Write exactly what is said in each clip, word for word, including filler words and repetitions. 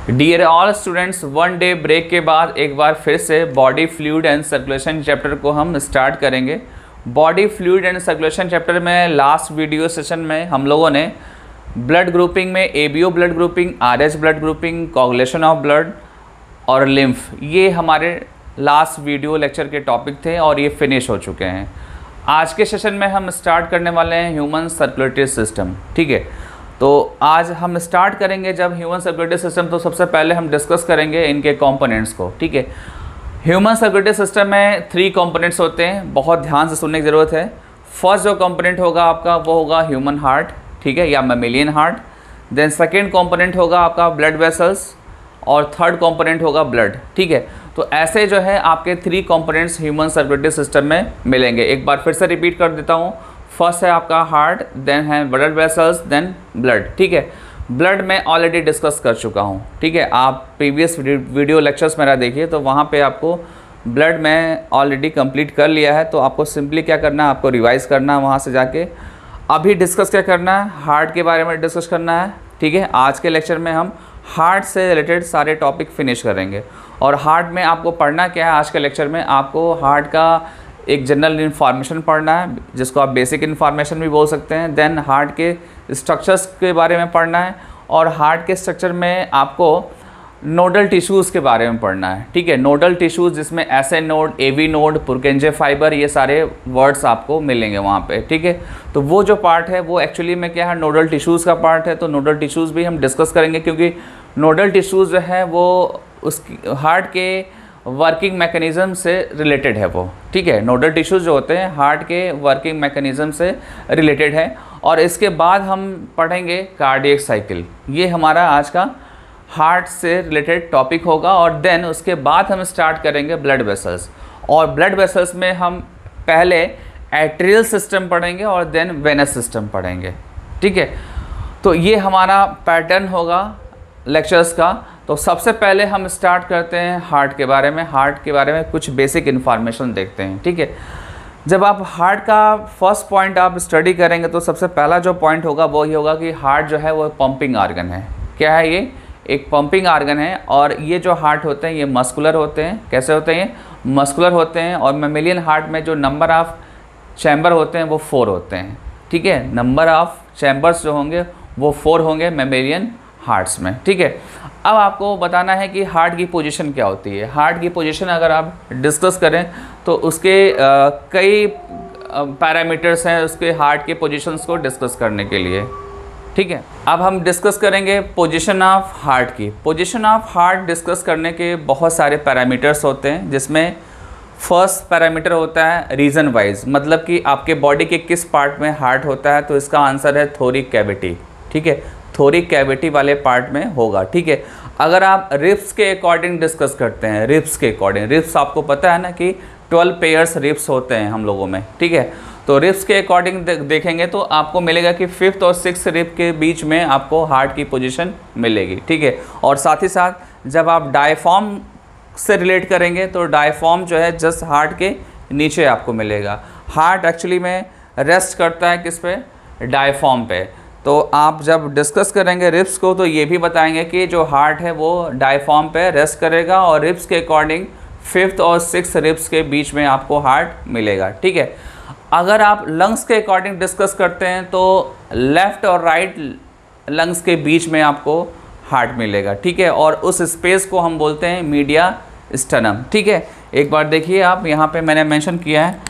Dear all students, one day break के बाद एक बार फिर से body fluid and circulation chapter को हम स्टार्ट करेंगे। Body fluid and circulation chapter में लास्ट वीडियो सेशन में हम लोगों ने ब्लड ग्रुपिंग में ABO blood grouping, Rh blood grouping, coagulation of blood और लिम्फ, ये हमारे लास्ट वीडियो लेक्चर के टॉपिक थे और ये फिनिश हो चुके हैं। आज के सेशन में हम स्टार्ट करने वाले हैं ह्यूमन सर्कुलेटरी सिस्टम। ठीक है, तो आज हम स्टार्ट करेंगे जब ह्यूमन सर्कुलेटरी सिस्टम, तो सबसे पहले हम डिस्कस करेंगे इनके कंपोनेंट्स को। ठीक है, ह्यूमन सर्कुलेटरी सिस्टम में थ्री कंपोनेंट्स होते हैं, बहुत ध्यान से सुनने की ज़रूरत है। फर्स्ट जो कंपोनेंट होगा आपका वो होगा ह्यूमन हार्ट, ठीक है, या mammalian heart. Then second component होगा आपका ब्लड वेसल्स और थर्ड कंपोनेंट होगा ब्लड। ठीक है, तो ऐसे जो है आपके three components human circulatory system में मिलेंगे। एक बार फिर से रिपीट कर देता हूँ। फर्स्ट है आपका हार्ट, देन है ब्लड वेसल्स, देन ब्लड। ठीक है, ब्लड में ऑलरेडी डिस्कस कर चुका हूँ। ठीक है, आप प्रीवियस वीडियो लेक्चर्स मेरा देखिए तो वहाँ पे आपको ब्लड में ऑलरेडी कंप्लीट कर लिया है। तो आपको सिंपली क्या करना है, आपको रिवाइज़ करना है वहाँ से जाके। अभी डिस्कस क्या करना है, हार्ट के बारे में डिस्कस करना है। ठीक है, आज के लेक्चर में हम हार्ट से रिलेटेड सारे टॉपिक फिनिश करेंगे। और हार्ट में आपको पढ़ना क्या है, आज के लेक्चर में आपको हार्ट का एक जनरल इन्फॉर्मेशन पढ़ना है, जिसको आप बेसिक इन्फॉर्मेशन भी बोल सकते हैं। देन हार्ट के स्ट्रक्चर्स के बारे में पढ़ना है और हार्ट के स्ट्रक्चर में आपको नोडल टिश्यूज़ के बारे में पढ़ना है। ठीक है, नोडल टिश्यूज़ जिसमें S A node, A V node, Purkinje fibre, ये सारे वर्ड्स आपको मिलेंगे वहाँ पे। ठीक है, तो वो जो पार्ट है वो एक्चुअली में क्या है, नोडल टिश्यूज़ का पार्ट है। तो नोडल टिश्यूज़ भी हम डिस्कस करेंगे, क्योंकि नोडल टिश्यूज़ जो है वो उसकी हार्ट के वर्किंग मैकेनिज़्म से रिलेटेड है वो। ठीक है, नोडल टिश्यूज़ जो होते हैं हार्ट के वर्किंग मैकेनिज़्म से रिलेटेड है। और इसके बाद हम पढ़ेंगे कार्डियक साइकिल, ये हमारा आज का हार्ट से रिलेटेड टॉपिक होगा। और देन उसके बाद हम स्टार्ट करेंगे ब्लड वेसल्स, और ब्लड वेसल्स में हम पहले एट्रियल सिस्टम पढ़ेंगे और देन वेनस सिस्टम पढ़ेंगे। ठीक है, तो ये हमारा पैटर्न होगा लेक्चर्स का। तो सबसे पहले हम स्टार्ट करते हैं हार्ट के बारे में। हार्ट के बारे में कुछ बेसिक इन्फॉर्मेशन देखते हैं। ठीक है, जब आप हार्ट का फर्स्ट पॉइंट आप स्टडी करेंगे तो सबसे पहला जो पॉइंट होगा वो ये होगा कि हार्ट जो है वो पंपिंग आर्गन है। क्या है ये? एक पंपिंग आर्गन है। और ये जो हार्ट होते हैं ये मस्कुलर होते हैं। कैसे होते हैं ये? मस्कुलर होते हैं। और मैमेलियन हार्ट में जो नंबर ऑफ चैम्बर होते हैं वो फोर होते हैं। ठीक है, नंबर ऑफ चैम्बर्स जो होंगे वो फोर होंगे मैमेलियन हार्ट्स में। ठीक है, अब आपको बताना है कि हार्ट की पोजीशन क्या होती है। हार्ट की पोजीशन अगर आप डिस्कस करें तो उसके आ, कई पैरामीटर्स हैं उसके हार्ट के पोजीशंस को डिस्कस करने के लिए। ठीक है, अब हम डिस्कस करेंगे पोजीशन ऑफ हार्ट की। पोजीशन ऑफ हार्ट डिस्कस करने के बहुत सारे पैरामीटर्स होते हैं, जिसमें फर्स्ट पैरामीटर होता है रीजन वाइज, मतलब कि आपके बॉडी के किस पार्ट में हार्ट होता है। तो इसका आंसर है थोरिक कैविटी। ठीक है, थोरिक कैविटी वाले पार्ट में होगा। ठीक है, अगर आप रिब्स के अकॉर्डिंग डिस्कस करते हैं, रिब्स के अकॉर्डिंग, रिब्स आपको पता है ना कि ट्वेल्व पेयर्स रिब्स होते हैं हम लोगों में। ठीक है, तो रिब्स के अकॉर्डिंग देखेंगे तो आपको मिलेगा कि फिफ्थ और सिक्स्थ रिब के बीच में आपको हार्ट की पोजीशन मिलेगी। ठीक है, और साथ ही साथ जब आप डायफॉर्म से रिलेट करेंगे तो डायफॉर्म जो है जस्ट हार्ट के नीचे आपको मिलेगा। हार्ट एक्चुअली में रेस्ट करता है किस पे? डायफॉर्म पे। तो आप जब डिस्कस करेंगे रिब्स को तो ये भी बताएंगे कि जो हार्ट है वो डायफॉर्म पे रेस्ट करेगा और रिब्स के अकॉर्डिंग फिफ्थ और सिक्स्थ रिब्स के बीच में आपको हार्ट मिलेगा। ठीक है, अगर आप लंग्स के अकॉर्डिंग डिस्कस करते हैं तो लेफ़्ट और राइट लंग्स के बीच में आपको हार्ट मिलेगा। ठीक है, और उस स्पेस को हम बोलते हैं मीडिया स्टर्नम। ठीक है, एक बार देखिए आप, यहाँ पे मैंने मेंशन किया है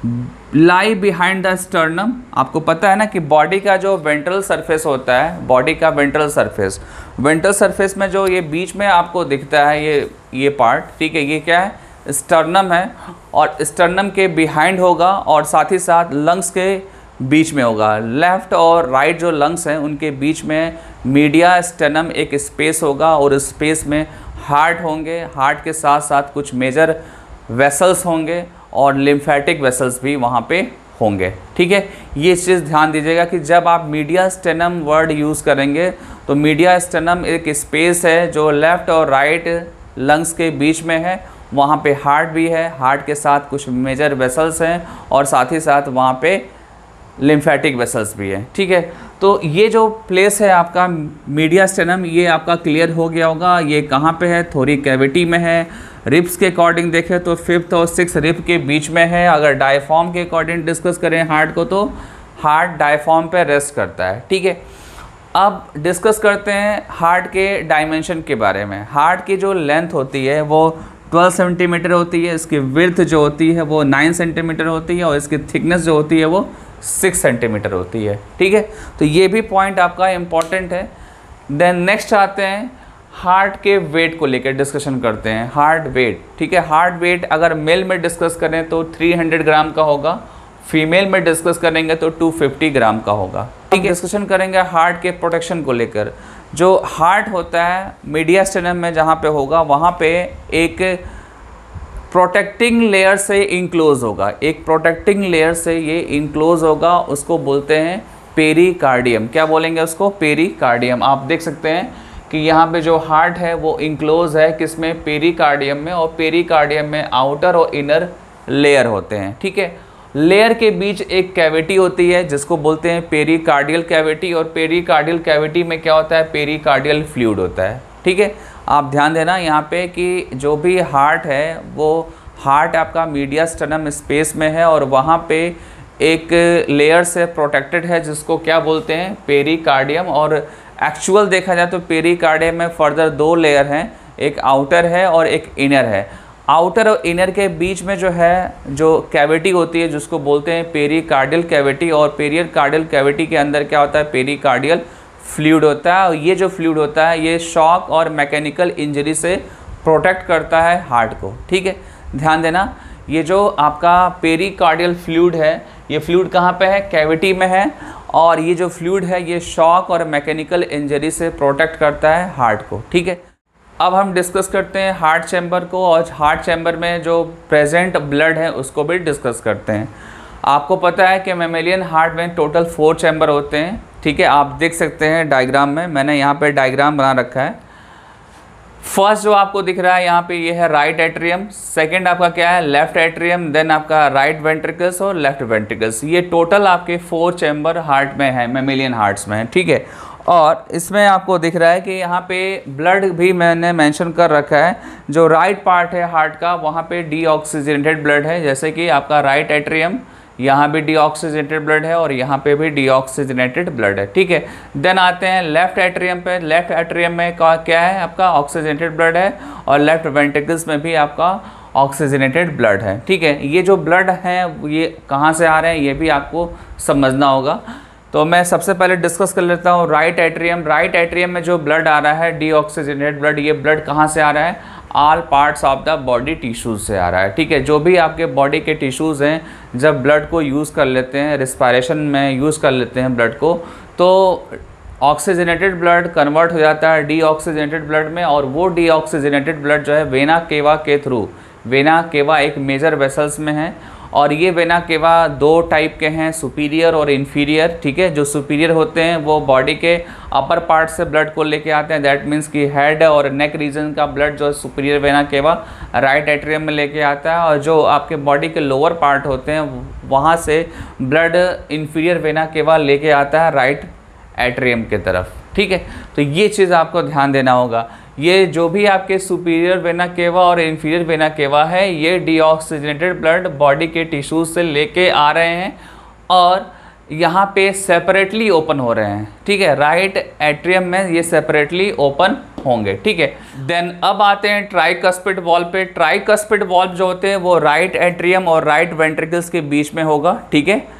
लाई बिहाइंड द स्टर्नम। आपको पता है ना कि बॉडी का जो वेंट्रल सरफेस होता है, बॉडी का वेंट्रल सरफेस, वेंट्रल सरफेस में जो ये बीच में आपको दिखता है ये ये पार्ट, ठीक है, ये क्या है? स्टर्नम है। और स्टर्नम के बिहाइंड होगा और साथ ही साथ लंग्स के बीच में होगा। लेफ़्ट और राइट जो लंग्स हैं उनके बीच में मीडिया स्टर्नम एक स्पेस होगा और उस स्पेस में हार्ट होंगे। हार्ट के साथ साथ कुछ मेजर वेसल्स होंगे और लिम्फेटिक वेसल्स भी वहाँ पे होंगे। ठीक है, ये चीज़ ध्यान दीजिएगा कि जब आप मीडिया स्टेनम वर्ड यूज़ करेंगे तो मीडिया स्टेनम एक स्पेस है जो लेफ़्ट और राइट लंग्स के बीच में है। वहाँ पे हार्ट भी है, हार्ट के साथ कुछ मेजर वेसल्स हैं और साथ ही साथ वहाँ पे लिम्फेटिक वेसल्स भी है। ठीक है, तो ये जो प्लेस है आपका मीडियास्टेनम, ये आपका क्लियर हो गया होगा। ये कहाँ पे है? थोरिक कैविटी में है। रिब्स के अकॉर्डिंग देखें तो फिफ्थ और सिक्स रिब के बीच में है। अगर डायफॉर्म के अकॉर्डिंग डिस्कस करें हार्ट को, तो हार्ट डायफॉर्म पे रेस्ट करता है। ठीक है, अब डिस्कस करते हैं हार्ट के डायमेंशन के बारे में। हार्ट की जो लेंथ होती है वो ट्वेल्व सेंटीमीटर होती है, इसकी विड्थ जो होती है वो नाइन सेंटीमीटर होती है, और इसकी थिकनेस जो होती है वो सिक्स सेंटीमीटर होती है। ठीक है, तो ये भी पॉइंट आपका इम्पॉर्टेंट है। देन नेक्स्ट आते हैं हार्ट के वेट को लेकर डिस्कशन करते हैं। हार्ट वेट, ठीक है, हार्ट वेट अगर मेल में डिस्कस करें तो थ्री हंड्रेड ग्राम का होगा, फीमेल में डिस्कस करेंगे तो टू फिफ्टी ग्राम का होगा। ठीक है, डिस्कशन करेंगे हार्ट के प्रोटेक्शन को लेकर। जो हार्ट होता है मीडियास्टेनम में जहाँ पे होगा, वहाँ पे एक प्रोटेक्टिंग लेयर से इंक्लोज होगा, एक प्रोटेक्टिंग लेयर से ये इंक्लोज होगा, उसको बोलते हैं पेरिकार्डियम। क्या बोलेंगे उसको? पेरिकार्डियम। आप देख सकते हैं कि यहाँ पे जो हार्ट है वो इंक्लोज है किसमें? पेरिकार्डियम में। और पेरिकार्डियम में आउटर और इनर लेयर होते हैं। ठीक है, लेयर के बीच एक कैविटी होती है जिसको बोलते हैं पेरिकार्डियल कैविटी, और पेरिकार्डियल कैविटी में क्या होता है? पेरिकार्डियल फ्लूइड होता है। ठीक है, आप ध्यान देना यहाँ पे कि जो भी हार्ट है वो हार्ट आपका मीडियास्टेनम स्पेस में है, और वहाँ पे एक लेयर से प्रोटेक्टेड है जिसको क्या बोलते हैं? पेरिकार्डियम। और एक्चुअल देखा जाए तो पेरिकार्डियम में फर्दर दो लेयर हैं, एक आउटर है और एक इनर है। आउटर और इनर के बीच में जो है जो कैविटी होती है जिसको बोलते हैं पेरिकार्डियल कैविटी, और पेरिकार्डियल कैविटी के अंदर क्या होता है? पेरिकार्डियल फ्लूइड होता है। और ये जो फ्लूइड होता है ये शॉक और मैकेनिकल इंजरी से प्रोटेक्ट करता है हार्ट को। ठीक है, ध्यान देना, ये जो आपका पेरिकार्डियल फ्लूइड है, ये फ्लूइड कहाँ पे है? कैविटी में है, और ये जो फ्लूइड है ये शॉक और मैकेनिकल इंजरी से प्रोटेक्ट करता है हार्ट को। ठीक है, अब हम डिस्कस करते हैं हार्ट चैम्बर को, और हार्ट चैम्बर में जो प्रेजेंट ब्लड है उसको भी डिस्कस करते हैं। आपको पता है कि मैमेलियन हार्ट में टोटल फोर चैम्बर होते हैं। ठीक है, आप देख सकते हैं डायग्राम में, मैंने यहाँ पे डायग्राम बना रखा है। फर्स्ट जो आपको दिख रहा है यहाँ पे ये है राइट एट्रियम, सेकंड आपका क्या है? लेफ्ट एट्रियम, देन आपका राइट वेंट्रिकल्स और लेफ्ट वेंट्रिकल्स। ये टोटल आपके फोर चैम्बर हार्ट में है, मैमेलियन हार्ट्स में है। ठीक है, और इसमें आपको दिख रहा है कि यहाँ पे ब्लड भी मैंने मेंशन कर रखा है। जो राइट पार्ट है हार्ट का वहाँ पे डीऑक्सीजनेटेड ब्लड है, जैसे कि आपका राइट एट्रियम, यहाँ भी डीऑक्सीजनेटेड ब्लड है और यहाँ पे भी डीऑक्सीजनेटेड ब्लड है। ठीक है, देन आते हैं लेफ्ट एट्रियम पे। लेफ्ट एट्रियम में क्या है? आपका ऑक्सीजनेटेड ब्लड है, और लेफ्ट वेंट्रिकल्स में भी आपका ऑक्सीजनेटेड ब्लड है। ठीक है, ये जो ब्लड है ये कहाँ से आ रहे हैं ये भी आपको समझना होगा। तो मैं सबसे पहले डिस्कस कर लेता हूँ राइट एट्रियम। राइट एट्रियम में जो ब्लड आ रहा है डीऑक्सीजनेटेड ब्लड, ये ब्लड कहाँ से आ रहा है? All parts of the body tissues से आ रहा है। ठीक है, जो भी आपके बॉडी के टिश्यूज़ हैं जब ब्लड को यूज़ कर लेते हैं, रिस्पायरेशन में यूज़ कर लेते हैं ब्लड को, तो ऑक्सीजनेटेड ब्लड कन्वर्ट हो जाता है डीऑक्सीजनेटेड ब्लड में, और वो डीऑक्सीजनेटेड ब्लड जो है वेना केवा के थ्रू, वेना केवा एक मेजर वेसल्स में है, और ये वेना केवा दो टाइप के हैं, सुपीरियर और इन्फीरियर। ठीक है, जो सुपीरियर होते हैं वो बॉडी के अपर पार्ट से ब्लड को लेके आते हैं, दैट मीन्स कि हेड और नेक रीजन का ब्लड जो है superior vena cava right atrium में लेके आता है, और जो आपके बॉडी के लोअर पार्ट होते हैं वहाँ से ब्लड इन्फीरियर वेना केवा लेके आता है राइट एट्रियम के तरफ। ठीक है, तो ये चीज़ आपको ध्यान देना होगा। ये जो भी आपके सुपीरियर वेना केवा और इन्फीरियर वेना केवा है ये डीऑक्सीजनेटेड ब्लड बॉडी के टिश्यूज से लेके आ रहे हैं, और यहाँ पे सेपरेटली ओपन हो रहे हैं। ठीक है, राइट एट्रियम में ये सेपरेटली ओपन होंगे। ठीक है, देन अब आते हैं ट्राइकस्पिड वॉल्व पे। ट्राइकस्पिड वॉल्व जो होते हैं वो राइट एट्रियम और राइट वेंट्रिकल्स के बीच में होगा। ठीक है,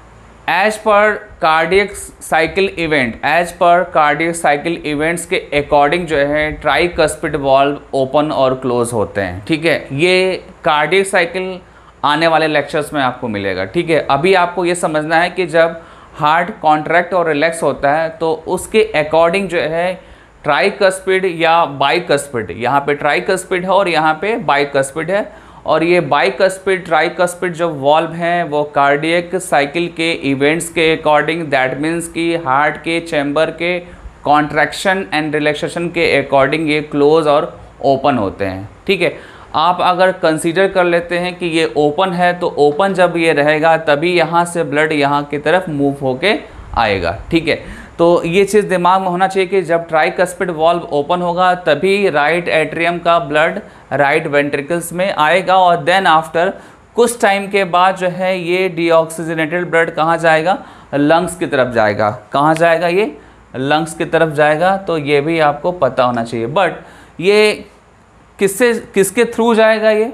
as per cardiac cycle event, as per cardiac cycle events के अकॉर्डिंग जो है ट्राइकस्पिड वॉल्व ओपन और क्लोज होते हैं। ठीक है, ये कार्डियक साइकिल आने वाले लेक्चर्स में आपको मिलेगा। ठीक है, अभी आपको ये समझना है कि जब हार्ट कॉन्ट्रैक्ट और रिलैक्स होता है तो उसके अकॉर्डिंग जो है ट्राइकस्पिड या बाइकस्पिड, यहाँ पे ट्राइकस्पिड है और यहाँ पे बाइकस्पिड है, और ये बाइकस्पिड ट्राइकस्पिड जो वॉल्व हैं वो कार्डियक साइकिल के इवेंट्स के अकॉर्डिंग, दैट मीन्स कि हार्ट के चैम्बर के कॉन्ट्रैक्शन एंड रिलैक्सेशन के अकॉर्डिंग ये क्लोज और ओपन होते हैं। ठीक है, आप अगर कंसीडर कर लेते हैं कि ये ओपन है, तो ओपन जब ये रहेगा तभी यहाँ से ब्लड यहाँ की तरफ मूव होके आएगा, ठीक है। तो ये चीज़ दिमाग में होना चाहिए कि जब ट्राइकस्पिड वॉल्व ओपन होगा तभी राइट एट्रियम का ब्लड राइट वेंट्रिकल्स में आएगा, और देन आफ्टर कुछ टाइम के बाद जो है ये डीऑक्सीजनेटेड ब्लड कहाँ जाएगा, लंग्स की तरफ जाएगा। कहाँ जाएगा, ये लंग्स की तरफ जाएगा। तो ये भी आपको पता होना चाहिए। बट ये किससे किसके थ्रू जाएगा, ये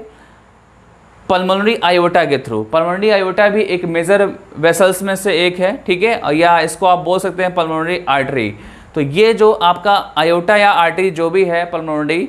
पल्मोनरी आयोटा के थ्रू। पल्मोनरी आयोटा भी एक मेजर वेसल्स में से एक है, ठीक है, या इसको आप बोल सकते हैं पल्मोनरी आर्टरी। तो ये जो आपका आयोटा या आर्टरी जो भी है पल्मोनरी,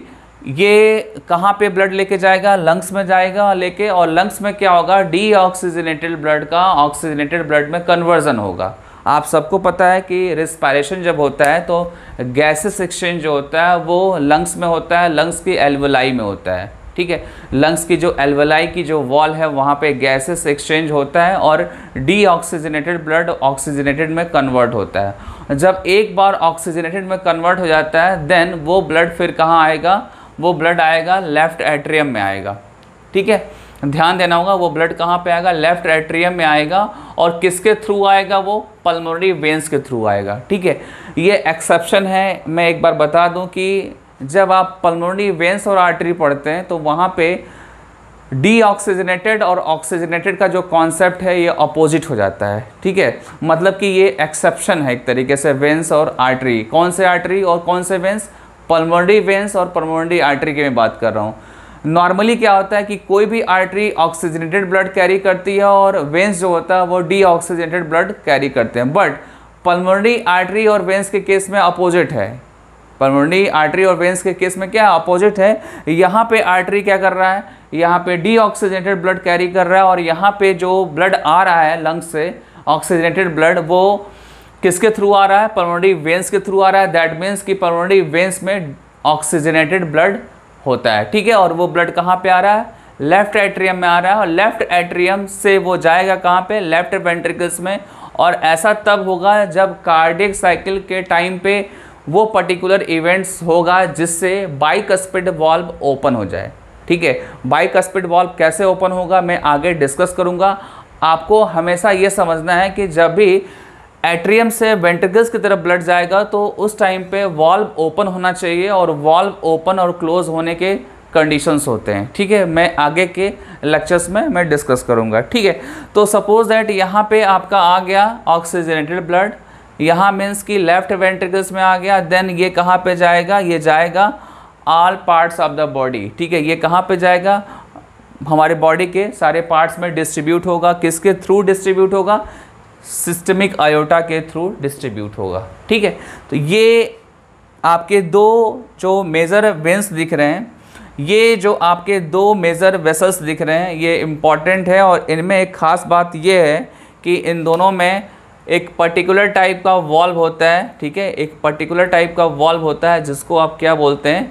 ये कहाँ पे ब्लड लेके जाएगा, लंग्स में जाएगा लेके, और लंग्स में क्या होगा, डीऑक्सीजनेटेड ब्लड का ऑक्सीजनेटेड ब्लड में कन्वर्जन होगा। आप सबको पता है कि रिस्पायरेशन जब होता है तो गैसेस एक्सचेंज जो होता है वो लंग्स में होता है, लंग्स की एल्वोलाई में होता है, ठीक है। लंग्स की जो एल्वोलाई की जो वॉल है वहाँ पे गैसेस एक्सचेंज होता है और डीऑक्सीजनेटेड ब्लड ऑक्सीजनेटेड में कन्वर्ट होता है। जब एक बार ऑक्सीजनेटेड में कन्वर्ट हो जाता है देन वो ब्लड फिर कहाँ आएगा, वो ब्लड आएगा लेफ्ट एट्रियम में आएगा, ठीक है। ध्यान देना होगा, वो ब्लड कहाँ पे आएगा, लेफ्ट एट्रियम में आएगा। और किसके थ्रू आएगा, वो पल्मोनरी वेन्स के थ्रू आएगा, ठीक है। ये एक्सेप्शन है। मैं एक बार बता दूं कि जब आप पल्मोनरी वेन्स और आर्टरी पढ़ते हैं तो वहाँ पे डीऑक्सीजनेटेड और ऑक्सीजनेटेड का जो कॉन्सेप्ट है ये अपोजिट हो जाता है, ठीक है। मतलब कि ये एक्सेप्शन है एक तरीके से, वेन्स और आर्टरी। कौन से आर्टरी और कौन से वेन्स, पल्मोनरी वेन्स और पल्मोनरी आर्टरी की मैं बात कर रहा हूँ। नॉर्मली क्या होता है कि कोई भी आर्टरी ऑक्सीजनेटेड ब्लड कैरी करती है और वेन्स जो होता है वो डीऑक्सीजनेटेड ब्लड कैरी करते हैं। बट पल्मोनरी आर्टरी और वेन्स के केस में अपोजिट है। पल्मोनरी आर्टरी और वेन्स के केस में क्या अपोजिट है, यहाँ पे आर्टरी क्या कर रहा है, यहाँ पे डीऑक्सीजनेटेड ब्लड कैरी कर रहा है, और यहाँ पे जो ब्लड आ रहा है लंग्स से ऑक्सीजनेटेड ब्लड, वो किसके थ्रू आ रहा है, पल्मोनरी वेन्स के थ्रू आ रहा है। दैट मीन्स कि पल्मोनरी वेन्स में ऑक्सीजनेटेड ब्लड होता है, ठीक है। और वो ब्लड कहाँ पे आ रहा है, लेफ्ट एट्रियम में आ रहा है, और लेफ्ट एट्रियम से वो जाएगा कहाँ पे, लेफ्ट वेंट्रिकल्स में। और ऐसा तब होगा जब कार्डियक साइकिल के टाइम पे वो पर्टिकुलर इवेंट्स होगा जिससे बाइकस्पिड वॉल्व ओपन हो जाए, ठीक है। बाइकस्पिड वॉल्व कैसे ओपन होगा मैं आगे डिस्कस करूँगा। आपको हमेशा ये समझना है कि जब भी एट्रियम से वेंट्रिकल्स की तरफ ब्लड जाएगा तो उस टाइम पे वॉल्व ओपन होना चाहिए, और वॉल्व ओपन और क्लोज होने के कंडीशंस होते हैं, ठीक है। मैं आगे के लेक्चर्स में मैं डिस्कस करूंगा, ठीक है। तो सपोज दैट यहाँ पे आपका आ गया ऑक्सीजनेटेड ब्लड, यहाँ मीन्स कि लेफ्ट वेंट्रिकल्स में आ गया। देन ये कहाँ पे जाएगा, ये जाएगा all parts of the body, ठीक है। ये कहाँ पे जाएगा, हमारे बॉडी के सारे पार्ट्स में डिस्ट्रीब्यूट होगा। किसके थ्रू डिस्ट्रीब्यूट होगा, सिस्टमिक आयोटा के थ्रू डिस्ट्रीब्यूट होगा, ठीक है। तो ये आपके दो जो मेजर वेन्स दिख रहे हैं, ये जो आपके दो मेजर वेसल्स दिख रहे हैं, ये इम्पॉर्टेंट है। और इनमें एक ख़ास बात ये है कि इन दोनों में एक पर्टिकुलर टाइप का वॉल्व होता है, ठीक है। एक पर्टिकुलर टाइप का वॉल्व होता है जिसको आप क्या बोलते हैं,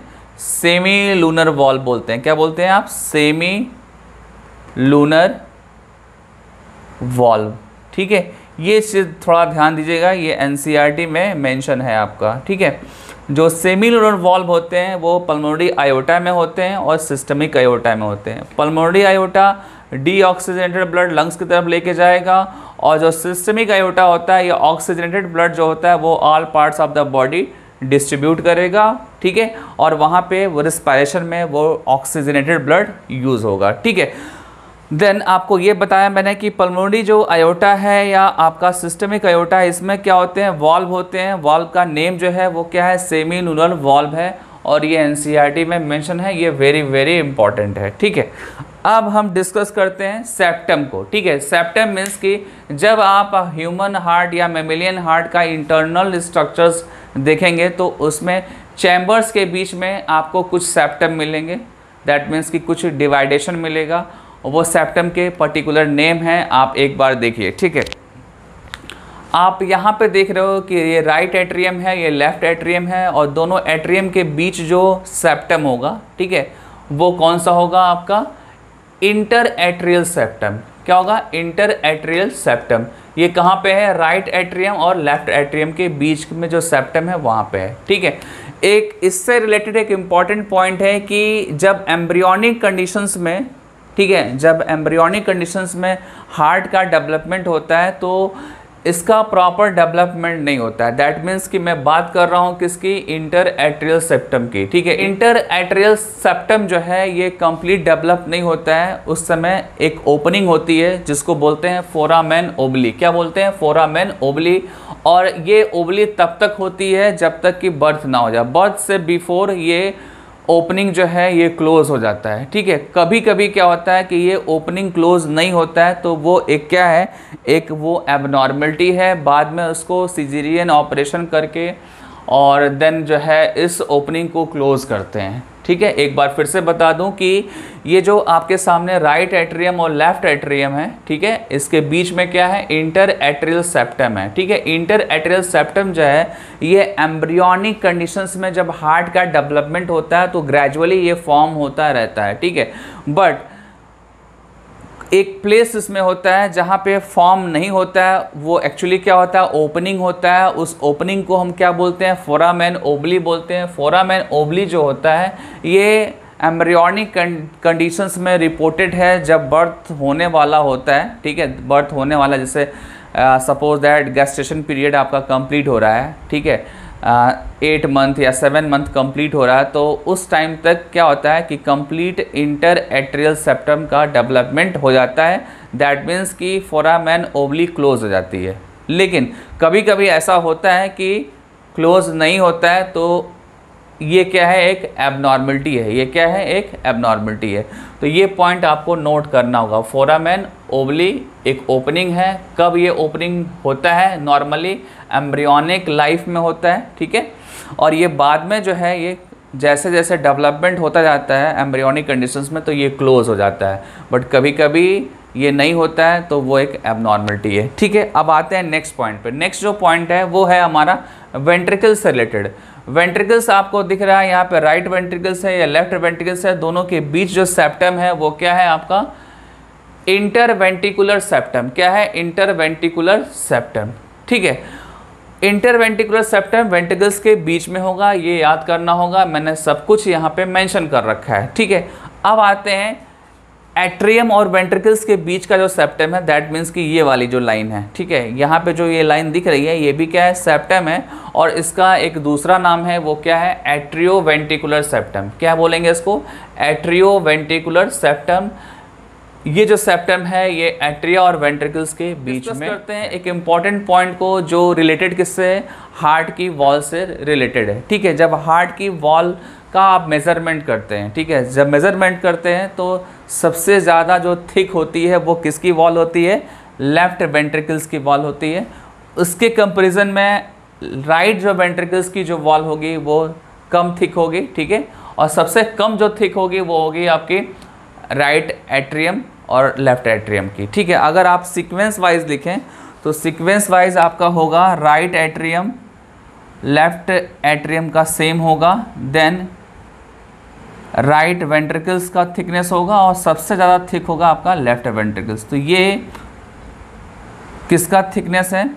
सेमी लूनर वॉल्व बोलते हैं। क्या बोलते हैं आप, सेमी लूनर वॉल्व, ठीक है। ये चीज़ थोड़ा ध्यान दीजिएगा, ये एनसीईआरटी में मेंशन है आपका, ठीक है। जो सेमी लूनर वॉल्व होते हैं वो पल्मोनरी आयोटा में होते हैं और सिस्टमिक आयोटा में होते हैं। Pulmonary aorta deoxygenated blood lungs की तरफ लेके जाएगा, और जो सिस्टमिक आयोटा होता है, ये ऑक्सीजनेटेड ब्लड जो होता है वो all parts of the body distribute करेगा, ठीक है। और वहाँ पे वो रिस्पायरेशन में वो ऑक्सीजनेटेड ब्लड यूज़ होगा, ठीक है। देन आपको ये बताया मैंने कि पल्मोनरी जो आयोटा है या आपका सिस्टमिक आयोटा है, इसमें क्या होते हैं, वॉल्व होते हैं। वॉल्व का नेम जो है वो क्या है, सेमी लूनर वॉल्व है, और ये एनसीईआरटी में मेंशन है। ये वेरी वेरी इंपॉर्टेंट है, ठीक है। अब हम डिस्कस करते हैं सेप्टम को, ठीक है। सेप्टम मीन्स कि जब आप ह्यूमन हार्ट या मेमेलियन हार्ट का इंटरनल स्ट्रक्चर्स देखेंगे तो उसमें चैम्बर्स के बीच में आपको कुछ सेप्टम मिलेंगे। दैट मीन्स कि कुछ डिवाइडेशन मिलेगा, वो सेप्टम के पर्टिकुलर नेम हैं, आप एक बार देखिए, ठीक है। आप यहाँ पे देख रहे हो कि ये राइट एट्रियम है, ये लेफ्ट एट्रियम है, और दोनों एट्रियम के बीच जो सेप्टम होगा, ठीक है, वो कौन सा होगा आपका, इंटर एट्रियल सेप्टम। क्या होगा, इंटर एट्रियल सेप्टम। ये कहाँ पे है, राइट एट्रियम और लेफ्ट एट्रियम के बीच में जो सेप्टम है वहाँ पे है, ठीक है। एक इससे रिलेटेड एक इम्पॉर्टेंट पॉइंट है कि जब एम्ब्रियोनिक कंडीशंस में, ठीक है, जब एम्ब्रियोनिक कंडीशंस में हार्ट का डेवलपमेंट होता है तो इसका प्रॉपर डेवलपमेंट नहीं होता है। दैट मीन्स कि मैं बात कर रहा हूँ किसकी, इंटर एट्रियल सेप्टम की, ठीक है। इंटर एट्रियल सेप्टम जो है ये कंप्लीट डेवलप नहीं होता है, उस समय एक ओपनिंग होती है जिसको बोलते हैं फोरामेन ओबली। क्या बोलते हैं, फोरामेन ओबली। और ये ओबली तब तक होती है जब तक कि बर्थ ना हो जाए। बर्थ से बिफोर ये ओपनिंग जो है ये क्लोज हो जाता है, ठीक है। कभी कभी क्या होता है कि ये ओपनिंग क्लोज नहीं होता है तो वो एक क्या है, एक वो एबनॉर्मलिटी है। बाद में उसको सिजेरियन ऑपरेशन करके और देन जो है इस ओपनिंग को क्लोज करते हैं, ठीक है। एक बार फिर से बता दूं कि ये जो आपके सामने राइट एट्रियम और लेफ्ट एट्रियम है, ठीक है, इसके बीच में क्या है, इंटर एट्रियल सेप्टम है, ठीक है। इंटर एट्रियल सेप्टम जो है ये एम्ब्रियोनिक कंडीशंस में जब हार्ट का डेवलपमेंट होता है तो ग्रेजुअली ये फॉर्म होता रहता है, ठीक है। बट एक प्लेस इसमें होता है जहाँ पे फॉर्म नहीं होता है, वो एक्चुअली क्या होता है, ओपनिंग होता है। उस ओपनिंग को हम क्या बोलते हैं, फोरामेन ओबली बोलते हैं। फोरामेन ओबली जो होता है ये एम्ब्रियोनिक कंडीशंस में रिपोर्टेड है जब बर्थ होने वाला होता है, ठीक है। बर्थ होने वाला, जैसे सपोज दैट गेस्टेशन पीरियड आपका कंप्लीट हो रहा है, ठीक है, एट मंथ या सेवन मंथ कंप्लीट हो रहा है, तो उस टाइम तक क्या होता है कि कंप्लीट इंटर एट्रियल सेप्टम का डेवलपमेंट हो जाता है। दैट मीन्स कि फोरामेन ओबली क्लोज हो जाती है। लेकिन कभी कभी ऐसा होता है कि क्लोज नहीं होता है, तो ये क्या है, एक एबनॉर्मलिटी है। ये क्या है, एक एबनॉर्मलिटी है। तो ये पॉइंट आपको नोट करना होगा। फोरामेन ओबली एक ओपनिंग है। कब ये ओपनिंग होता है, नॉर्मली एम्ब्रियोनिक लाइफ में होता है, ठीक है। और ये बाद में जो है ये जैसे जैसे डेवलपमेंट होता जाता है एम्ब्रियोनिक कंडीशंस में तो ये क्लोज हो जाता है। बट कभी कभी ये नहीं होता है तो वो एक एबनॉर्मलिटी है, ठीक है। अब आते हैं नेक्स्ट पॉइंट पे। नेक्स्ट जो पॉइंट है वो है हमारा वेंट्रिकल से रिलेटेड। वेंट्रिकल्स आपको दिख रहा है यहाँ पे, राइट वेंट्रिकल्स है या लेफ्ट वेंट्रिकल्स है, दोनों के बीच जो सेप्टम है वो क्या है आपका, इंटरवेंट्रिकुलर सेप्टम। क्या है, इंटरवेंट्रिकुलर सेप्टम, ठीक है। इंटरवेंट्रिकुलर सेप्टम वेंट्रिकल्स के बीच में होगा, ये याद करना होगा। मैंने सब कुछ यहाँ पे मेंशन कर रखा है, ठीक है। अब आते हैं एट्रियम और वेंट्रिकल्स के बीच का जो सेप्टम है, दैट मीन्स कि ये वाली जो लाइन है, ठीक है, यहाँ पे जो ये लाइन दिख रही है ये भी क्या है, सेप्टम है। और इसका एक दूसरा नाम है वो क्या है, एट्रियो वेंट्रिकुलर सेप्टम। क्या बोलेंगे इसको, एट्रियो वेंट्रिकुलर सेप्टम। ये जो सेप्टम है ये एट्रिया और वेंट्रिकल्स के बीच में करते हैं एक इम्पॉर्टेंट पॉइंट को जो रिलेटेड किससे, हार्ट की वॉल से रिलेटेड है, ठीक है। जब हार्ट की वॉल का आप मेज़रमेंट करते हैं, ठीक है, जब मेज़रमेंट करते हैं तो सबसे ज़्यादा जो थिक होती है वो किसकी वॉल होती है, लेफ्ट वेंट्रिकल्स की वॉल होती है। उसके कंपैरिजन में राइट जो वेंट्रिकल्स की जो वॉल होगी वो कम थिक होगी, ठीक है। और सबसे कम जो थिक होगी वो होगी आपकी राइट एट्रियम और लेफ्ट एट्रियम की, ठीक है। अगर आप सीक्वेंस वाइज लिखें तो सीक्वेंस वाइज आपका होगा राइट एट्रियम लेफ्ट एट्रियम का सेम होगा, देन राइट वेंट्रिकल्स का थिकनेस होगा और सबसे ज़्यादा थिक होगा आपका लेफ्ट वेंट्रिकल्स। तो ये किसका थिकनेस है,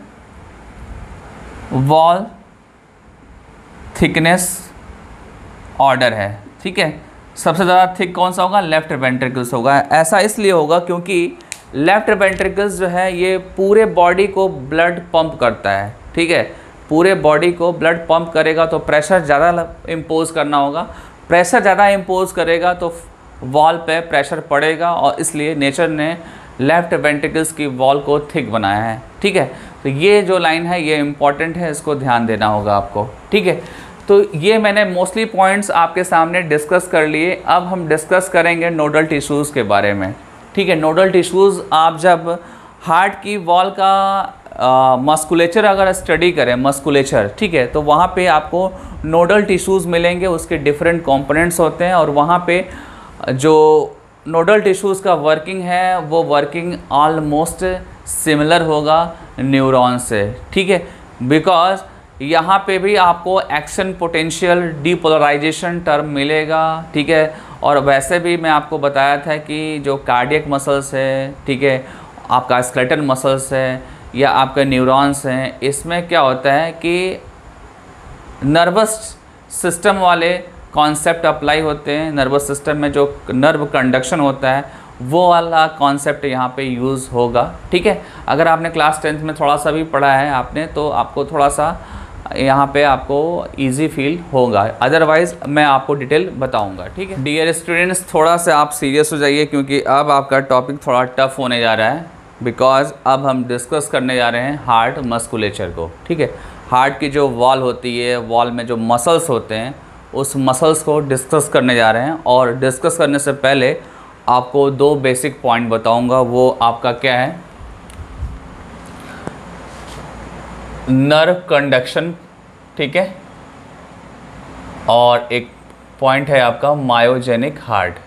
वॉल थिकनेस ऑर्डर है, ठीक है। सबसे ज़्यादा थिक कौन सा होगा, लेफ्ट वेंट्रिकल्स होगा। ऐसा इसलिए होगा क्योंकि लेफ्ट वेंट्रिकल्स जो है ये पूरे बॉडी को ब्लड पंप करता है, ठीक है। पूरे बॉडी को ब्लड पंप करेगा तो प्रेशर ज़्यादा इम्पोज करना होगा। प्रेशर ज़्यादा इम्पोज करेगा तो वॉल पे प्रेशर पड़ेगा और इसलिए नेचर ने लेफ्ट वेंट्रिकल्स की वॉल को थिक बनाया है, ठीक है। तो ये जो लाइन है ये इम्पॉर्टेंट है, इसको ध्यान देना होगा आपको, ठीक है। तो ये मैंने मोस्टली पॉइंट्स आपके सामने डिस्कस कर लिए। अब हम डिस्कस करेंगे नोडल टिश्यूज़ के बारे में, ठीक है। नोडल टिश्यूज़ आप जब हार्ट की वॉल का मस्कुलेचर अगर स्टडी करें, मस्कुलेचर, ठीक है, तो वहाँ पे आपको नोडल टिश्यूज़ मिलेंगे। उसके डिफरेंट कंपोनेंट्स होते हैं और वहाँ पे जो नोडल टिश्यूज़ का वर्किंग है वो वर्किंग ऑलमोस्ट सिमिलर होगा न्यूरॉन से, ठीक है। बिकॉज यहाँ पे भी आपको एक्शन पोटेंशियल डीपोलराइजेशन टर्म मिलेगा, ठीक है। और वैसे भी मैं आपको बताया था कि जो कार्डियक मसल्स है, ठीक है, आपका स्केलेटल मसल्स है या आपके न्यूरॉन्स हैं, इसमें क्या होता है कि नर्वस सिस्टम वाले कॉन्सेप्ट अप्लाई होते हैं। नर्वस सिस्टम में जो नर्व कंडक्शन होता है वो वाला कॉन्सेप्ट यहाँ पे यूज़ होगा, ठीक है। अगर आपने क्लास टेंथ में थोड़ा सा भी पढ़ा है आपने, तो आपको थोड़ा सा यहाँ पे आपको इजी फील होगा, अदरवाइज़ मैं आपको डिटेल बताऊँगा, ठीक है। डियर स्टूडेंट्स, थोड़ा सा आप सीरियस हो जाइए क्योंकि अब आपका टॉपिक थोड़ा टफ होने जा रहा है, बिकॉज अब हम डिस्कस करने जा रहे हैं हार्ट मस्कुलेचर को, ठीक है। हार्ट की जो वॉल होती है, वॉल में जो मसल्स होते हैं, उस मसल्स को डिस्कस करने जा रहे हैं। और डिस्कस करने से पहले आपको दो बेसिक पॉइंट बताऊंगा, वो आपका क्या है, नर्व कंडक्शन, ठीक है, और एक पॉइंट है आपका मायोजेनिक हार्ट,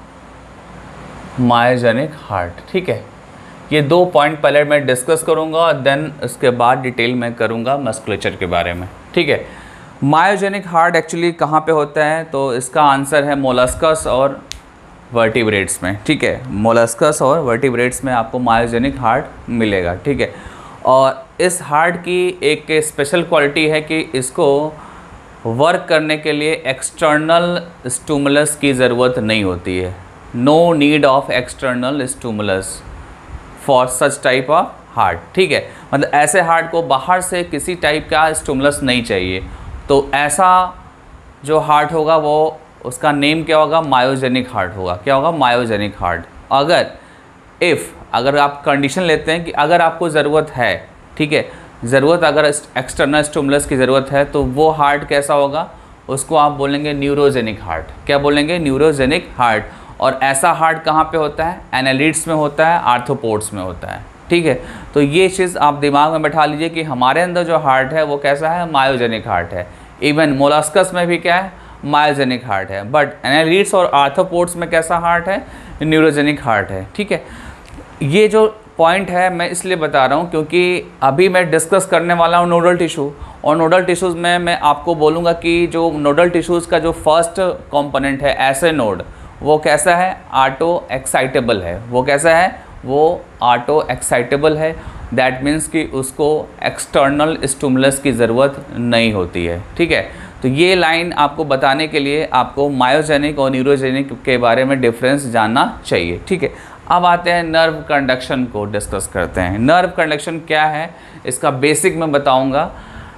मायोजेनिक हार्ट, ठीक है। ये दो पॉइंट पहले मैं डिस्कस करूंगा, देन उसके बाद डिटेल में करूंगा मस्कुलेचर के बारे में, ठीक है। मायोजेनिक हार्ट एक्चुअली कहाँ पे होता है, तो इसका आंसर है मोलस्कस और वर्टिब्रेट्स में, ठीक है। मोलस्कस और वर्टिब्रेट्स में आपको मायोजेनिक हार्ट मिलेगा, ठीक है। और इस हार्ट की एक स्पेशल क्वालिटी है कि इसको वर्क करने के लिए एक्सटर्नल स्टिमुलस की ज़रूरत नहीं होती है। No need of external stimulus for such type of heart, ठीक है। मतलब ऐसे हार्ट को बाहर से किसी टाइप का स्टिमुलस नहीं चाहिए। तो ऐसा जो हार्ट होगा वो, उसका नेम क्या होगा, मायोजेनिक हार्ट होगा। क्या होगा, मायोजेनिक हार्ट। अगर इफ़ अगर आप कंडीशन लेते हैं कि अगर आपको ज़रूरत है, ठीक है, ज़रूरत अगर एक्सटर्नल स्टिमुलस की ज़रूरत है, तो वो हार्ट कैसा होगा, उसको आप बोलेंगे न्यूरोजेनिक हार्ट। क्या बोलेंगे, न्यूरोजेनिक हार्ट। और ऐसा हार्ट कहाँ पे होता है, एनालिड्स में होता है, आर्थ्रोपोड्स में होता है, ठीक है। तो ये चीज़ आप दिमाग में बैठा लीजिए कि हमारे अंदर जो हार्ट है वो कैसा है, मायोजेनिक हार्ट है। इवन मोलस्कस में भी क्या है, मायोजेनिक हार्ट है। बट एनालिड्स और आर्थ्रोपोड्स में कैसा हार्ट है, न्यूरोजेनिक हार्ट है, ठीक है। ये जो पॉइंट है मैं इसलिए बता रहा हूँ क्योंकि अभी मैं डिस्कस करने वाला हूँ नोडल टिश्यू, और नोडल टिश्यूज़ में मैं आपको बोलूँगा कि जो नोडल टिश्यूज़ का जो फर्स्ट कंपोनेंट है ऐसे नोड, वो कैसा है, ऑटो एक्साइटेबल है। वो कैसा है, वो ऑटो एक्साइटेबल है। दैट मीन्स कि उसको एक्सटर्नल स्टिमुलस की ज़रूरत नहीं होती है, ठीक है। तो ये लाइन आपको बताने के लिए आपको मायोजेनिक और न्यूरोजेनिक के बारे में डिफरेंस जानना चाहिए, ठीक है। अब आते हैं नर्व कंडक्शन को डिस्कस करते हैं। नर्व कंडक्शन क्या है, इसका बेसिक मैं बताऊंगा।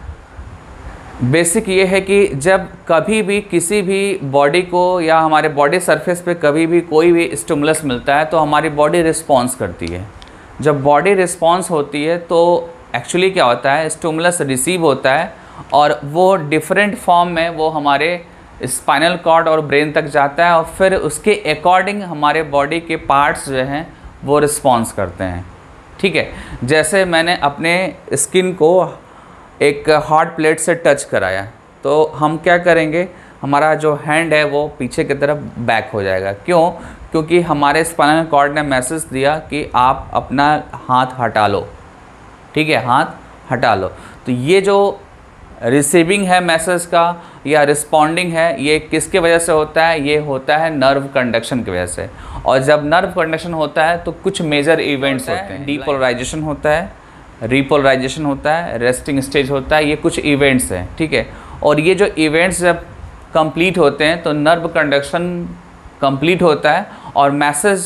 बेसिक ये है कि जब कभी भी किसी भी बॉडी को या हमारे बॉडी सरफेस पे कभी भी कोई भी स्टिमुलस मिलता है तो हमारी बॉडी रिस्पॉन्स करती है। जब बॉडी रिस्पॉन्स होती है तो एक्चुअली क्या होता है, स्टिमुलस रिसीव होता है और वो डिफरेंट फॉर्म में वो हमारे स्पाइनल कॉर्ड और ब्रेन तक जाता है, और फिर उसके अकॉर्डिंग हमारे बॉडी के पार्ट्स जो हैं वो रिस्पॉन्स करते हैं, ठीक है। जैसे मैंने अपने स्किन को एक हॉट प्लेट से टच कराया, तो हम क्या करेंगे, हमारा जो हैंड है वो पीछे की तरफ बैक हो जाएगा। क्यों, क्योंकि हमारे स्पाइनल कॉर्ड ने मैसेज दिया कि आप अपना हाथ हटा लो, ठीक है, हाथ हटा लो। तो ये जो रिसीविंग है मैसेज का या रिस्पॉन्डिंग है, ये किसके वजह से होता है, ये होता है नर्व कंडक्शन की वजह से। और जब नर्व कंडक्शन होता है तो कुछ मेजर इवेंट्स होते हैं। डीपोलराइजेशन होता है, रीपोलराइजेशन होता है, रेस्टिंग स्टेज होता है, ये कुछ इवेंट्स हैं, ठीक है। और ये जो इवेंट्स जब कंप्लीट होते हैं तो नर्व कंडक्शन कंप्लीट होता है और मैसेज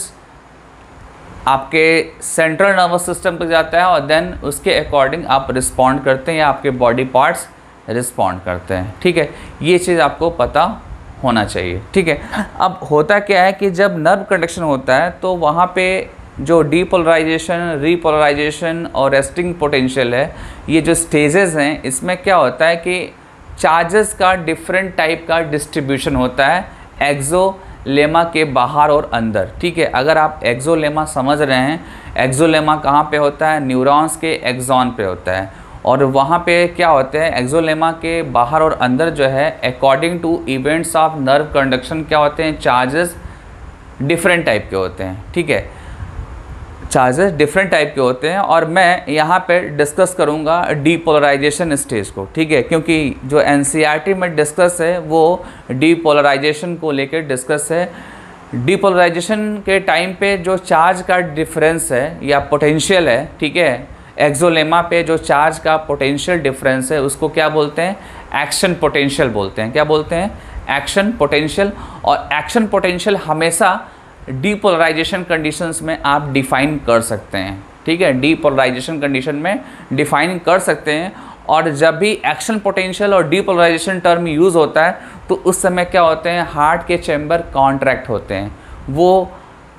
आपके सेंट्रल नर्वस सिस्टम तक जाता है, और देन उसके अकॉर्डिंग आप रिस्पॉन्ड करते हैं या आपके बॉडी पार्ट्स रिस्पॉन्ड करते हैं, ठीक है। ये चीज़ आपको पता होना चाहिए, ठीक है। अब होता क्या है कि जब नर्व कंडक्शन होता है तो वहाँ पे जो डीपोलराइजेशन, रीपोलराइजेशन और रेस्टिंग पोटेंशियल है, ये जो स्टेजेस हैं, इसमें क्या होता है कि चार्जेस का डिफरेंट टाइप का डिस्ट्रीब्यूशन होता है एक्सोलेमा के बाहर और अंदर, ठीक है। अगर आप एक्सोलेमा समझ रहे हैं, एक्सोलेमा कहाँ पे होता है, न्यूरॉन्स के एक्सॉन पे होता है, और वहाँ पे क्या होते हैं, एक्सोलेमा के बाहर और अंदर जो है according to events of nerve conduction क्या होते हैं, चार्जेस डिफरेंट टाइप के होते हैं, ठीक है। चार्जेस डिफरेंट टाइप के होते हैं, और मैं यहाँ पे डिस्कस करूँगा डीपोलराइजेशन स्टेज को, ठीक है, क्योंकि जो एनसीईआरटी में डिस्कस है वो डीपोलराइजेशन को लेकर डिस्कस है। डीपोलराइजेशन के टाइम पे जो चार्ज का डिफरेंस है या पोटेंशियल है, ठीक है, एक्सोलेमा पे जो चार्ज का पोटेंशियल डिफरेंस है उसको क्या बोलते हैं, एक्शन पोटेंशियल बोलते हैं। क्या बोलते हैं? Action potential. और एक्शन पोटेंशियल हमेशा डीपोलराइजेशन कंडीशंस में आप डिफाइन कर सकते हैं, ठीक है, डीपोलराइजेशन कंडीशन में डिफाइन कर सकते हैं। और जब भी एक्शन पोटेंशियल और डीपोलराइजेशन टर्म यूज़ होता है तो उस समय क्या होते हैं, हार्ट के चैम्बर कॉन्ट्रैक्ट होते हैं। वो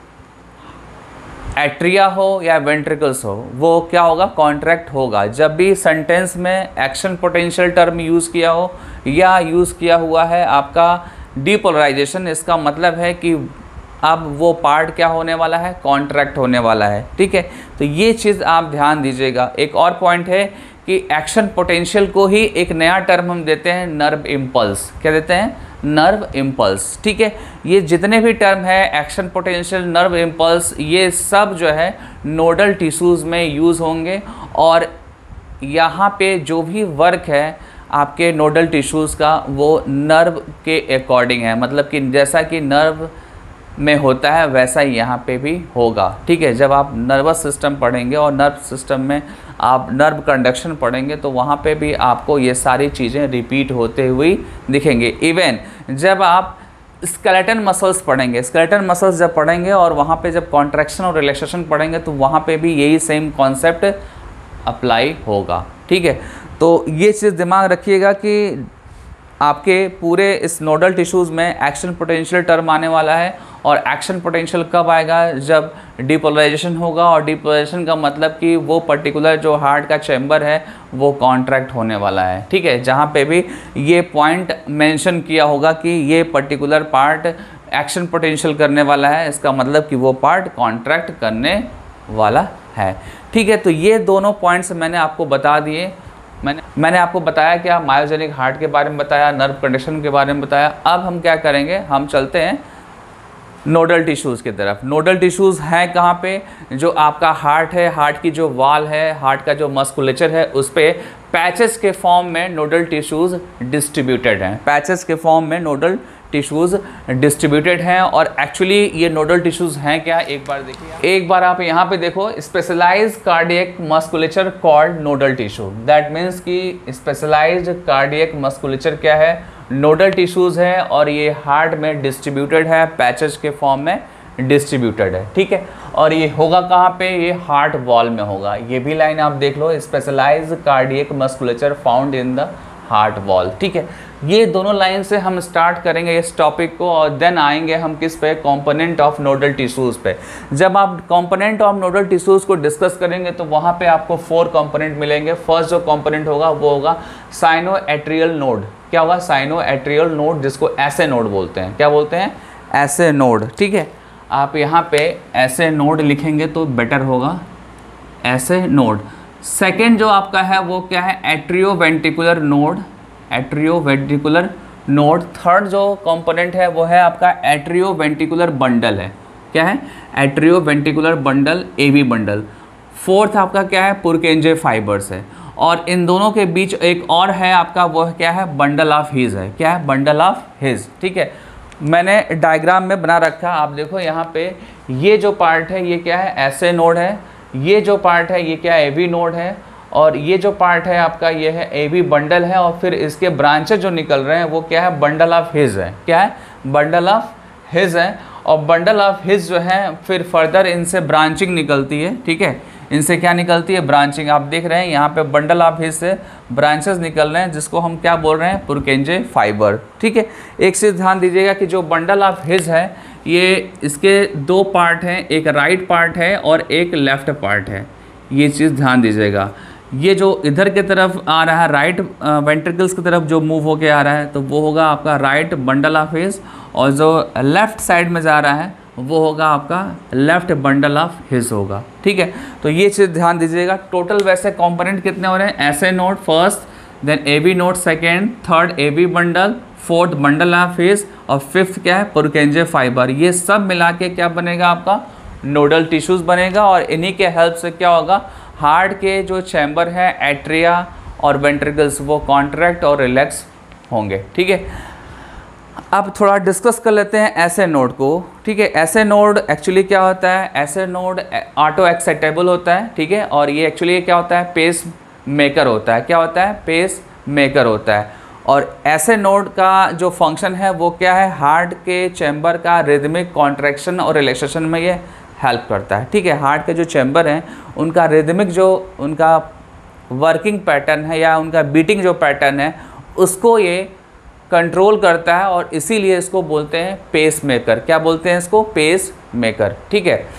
एट्रिया हो या वेंट्रिकल्स हो, वो क्या होगा, कॉन्ट्रैक्ट होगा। जब भी सेंटेंस में एक्शन पोटेंशियल टर्म यूज़ किया हो या यूज़ किया हुआ है आपका डीपोलराइजेशन, इसका मतलब है कि अब वो पार्ट क्या होने वाला है, कॉन्ट्रैक्ट होने वाला है, ठीक है। तो ये चीज़ आप ध्यान दीजिएगा। एक और पॉइंट है कि एक्शन पोटेंशियल को ही एक नया टर्म हम देते हैं, नर्व इम्पल्स। क्या देते हैं? नर्व इम्पल्स, ठीक है। ये जितने भी टर्म है, एक्शन पोटेंशियल, नर्व इम्पल्स, ये सब जो है नोडल टिश्यूज़ में यूज़ होंगे। और यहाँ पे जो भी वर्क है आपके नोडल टिश्यूज़ का वो नर्व के अकॉर्डिंग है, मतलब कि जैसा कि नर्व में होता है वैसा ही यहाँ पे भी होगा, ठीक है। जब आप नर्वस सिस्टम पढ़ेंगे और नर्व सिस्टम में आप नर्व कंडक्शन पढ़ेंगे तो वहाँ पे भी आपको ये सारी चीज़ें रिपीट होते हुए दिखेंगे। इवन जब आप स्केलेटन मसल्स पढ़ेंगे, स्केलेटन मसल्स जब पढ़ेंगे और वहाँ पे जब कॉन्ट्रैक्शन और रिलैक्सेशन पढ़ेंगे तो वहाँ पे भी यही सेम कॉन्सेप्ट अप्लाई होगा, ठीक है। तो ये चीज़ दिमाग रखिएगा कि आपके पूरे इस नोडल टिश्यूज़ में एक्शन पोटेंशियल टर्म आने वाला है। और एक्शन पोटेंशियल कब आएगा? जब डीपोलराइजेशन होगा। और डीपोलराइजेशन का मतलब कि वो पर्टिकुलर जो हार्ट का चैम्बर है वो कॉन्ट्रैक्ट होने वाला है, ठीक है। जहाँ पे भी ये पॉइंट मेंशन किया होगा कि ये पर्टिकुलर पार्ट एक्शन पोटेंशियल करने वाला है, इसका मतलब कि वो पार्ट कॉन्ट्रैक्ट करने वाला है, ठीक है। तो ये दोनों पॉइंट्स मैंने आपको बता दिए। मैंने मैंने आपको बताया क्या, मायोजेनिक हार्ट के बारे में बताया, नर्व कंडीशन के बारे में बताया। अब हम क्या करेंगे, हम चलते हैं नोडल टिश्यूज़ की तरफ। नोडल टिश्यूज़ हैं कहाँ पे? जो आपका हार्ट है, हार्ट की जो वॉल है, हार्ट का जो मस्कुलेचर है, उस पर पैचेस के फॉर्म में नोडल टिश्यूज़ डिस्ट्रीब्यूटेड हैं। पैचेस के फॉर्म में नोडल टिश्यूज़ डिस्ट्रीब्यूटेड हैं। और एक्चुअली ये नोडल टिश्यूज़ हैं क्या, एक बार देखिए। एक बार आप यहाँ पे देखो, specialised cardiac musculature called nodal tissue. That means कि स्पेशलाइज्ड कार्डियक मस्कुलेचर क्या है, नोडल टिश्यूज़ है। और ये हार्ट में डिस्ट्रीब्यूटेड है, पैचेस के फॉर्म में डिस्ट्रीब्यूटेड है, ठीक है। और ये होगा कहाँ पे? ये हार्ट वॉल में होगा। ये भी लाइन आप देख लो, specialised cardiac musculature found in the heart wall, ठीक है। ये दोनों लाइन से हम स्टार्ट करेंगे इस टॉपिक को। और देन आएंगे हम किस पे, कंपोनेंट ऑफ नोडल टिश्यूज़ पे। जब आप कंपोनेंट ऑफ नोडल टिश्यूज़ को डिस्कस करेंगे तो वहाँ पे आपको फोर कंपोनेंट मिलेंगे। फर्स्ट जो कंपोनेंट होगा वो होगा साइनो एट्रियल नोड। क्या होगा? साइनो एट्रियल नोड, जिसको ऐसे नोड बोलते हैं। क्या बोलते हैं? ऐसे नोड, ठीक है। आप यहाँ पे ऐसे नोड लिखेंगे तो बेटर होगा, ऐसे नोड। सेकेंड जो आपका है वो क्या है? Atrio ventricular node, atrio ventricular node. Third जो कंपोनेंट है वो है आपका एट्रियो वेंट्रिकुलर बंडल है। क्या है? Atrio ventricular bundle, AV bundle. Fourth आपका क्या है? पुरकेंजे फाइबर्स है। और इन दोनों के बीच एक और है आपका, वो क्या है? बंडल ऑफ हिज है। क्या है? बंडल ऑफ हिज, ठीक है। मैंने डायग्राम में बना रखा, आप देखो यहाँ पे, ये जो पार्ट है ये क्या है? ऐसे नोड है। ये जो पार्ट है ये क्या है? एवी नोड है। और ये जो पार्ट है आपका ये है एवी बंडल है। और फिर इसके ब्रांचेज जो निकल रहे हैं वो क्या है? बंडल ऑफ हिज है। क्या है? बंडल ऑफ हिज है। और बंडल ऑफ हिज जो है फिर फर्दर इनसे ब्रांचिंग निकलती है, ठीक है। इनसे क्या निकलती है? ब्रांचिंग। आप देख रहे हैं यहाँ पे बंडल ऑफ हिज से ब्रांचेस निकल रहे हैं, जिसको हम क्या बोल रहे हैं? पुरकेंजे फाइबर, ठीक है। एक चीज़ ध्यान दीजिएगा कि जो बंडल ऑफ हिज है ये, इसके दो पार्ट हैं, एक राइट पार्ट है और एक लेफ्ट पार्ट है। ये चीज़ ध्यान दीजिएगा। ये जो इधर के तरफ आ रहा है, राइट वेंट्रिकल्स की तरफ जो मूव होके आ रहा है, तो वो होगा आपका राइट बंडल ऑफ हिज। और जो लेफ़्ट साइड में जा रहा है वो होगा आपका लेफ्ट बंडल ऑफ हिज होगा, ठीक है। तो ये चीज़ ध्यान दीजिएगा। टोटल वैसे कंपोनेंट कितने हो रहे हैं? ऐसे node first, then AV node second, third AV bundle, fourth bundle of His, और फिफ्थ क्या है? Purkinje fibre. ये सब मिला के क्या बनेगा? आपका नोडल टिश्यूज़ बनेगा। और इन्हीं के हेल्प से क्या होगा? हार्ट के जो चैम्बर है, एट्रिया और वेंट्रिकल्स, वो कॉन्ट्रैक्ट और रिलैक्स होंगे, ठीक है। अब थोड़ा डिस्कस कर लेते हैं ऐसे नोड को, ठीक है। ऐसे नोड एक्चुअली क्या होता है? ऐसे नोड ऑटो एक्साइटेबल होता है, ठीक है। और ये एक्चुअली क्या होता है? पेस मेकर होता है। क्या होता है? पेस मेकर होता है। और ऐसे नोड का जो फंक्शन है वो क्या है, हार्ट के चैम्बर का रिदमिक कॉन्ट्रैक्शन और रिलैक्सेशन में ये हेल्प करता है। ठीक है, हार्ट के जो चैम्बर हैं उनका रिदमिक जो उनका वर्किंग पैटर्न है या उनका बीटिंग जो पैटर्न है उसको ये कंट्रोल करता है और इसीलिए इसको बोलते हैं पेस मेकर। क्या बोलते हैं इसको, पेस मेकर। ठीक है,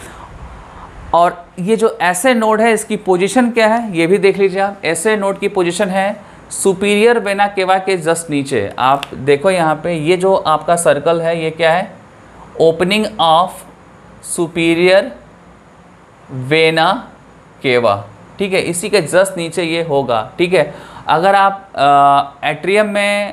और ये जो ऐसे नोड है इसकी पोजीशन क्या है ये भी देख लीजिए आप। ऐसे नोड की पोजीशन है सुपीरियर वेना केवा के जस्ट नीचे। आप देखो यहाँ पे ये जो आपका सर्कल है ये क्या है, ओपनिंग ऑफ सुपीरियर वेना केवा। ठीक है, इसी के जस्ट नीचे ये होगा। ठीक है, अगर आप एट्रियम में